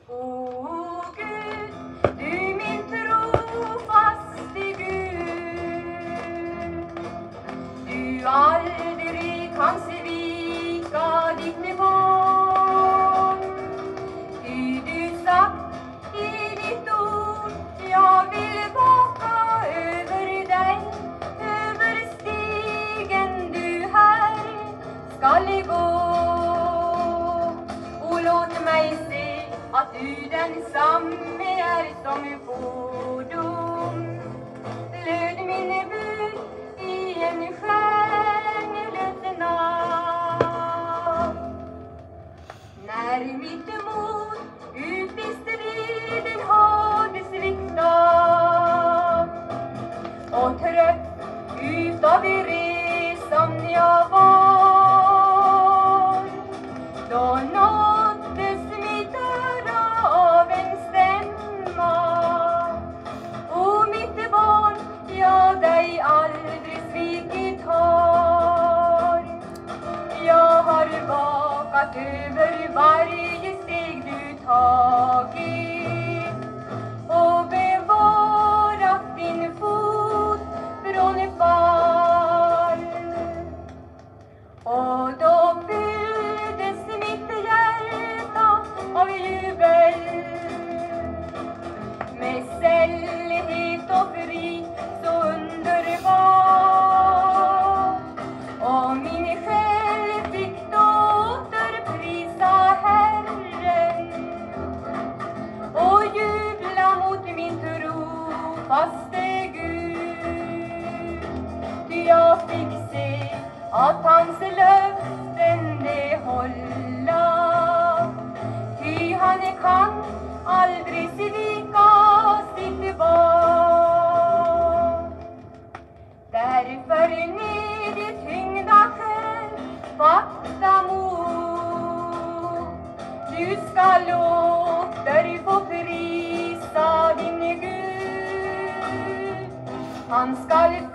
O Gud, du min trofaste Gud, du aldrig kan svika ditt barn. Ty du sagt i ditt ord, jag vill vaka över dig, över stigen du här skall gå. Och låt mig se att du densamme är som fordom. Löd min bud i en stjärnlös natt. När mitt mod ut i striden hade sviktat och trött utav resan jag var, då nåddes mitt öra av en stämma. O mitt barn, jag dig aldrig svikit har. Jag har vakat över varje steg du tagit och bevarat din fot från fall. Och då fylldes mitt hjärta av jubel, med sällhet och frid så underbar. Och min själ fick då återprisa Herren och jubla mot min trofaste Gud. Ty jag fick se att hans löften det hålla, ty han kan aldrig svika sitt barn. Därför ned i tyngda själ fatta mod, du skall åter få prisa din Gud. Han skall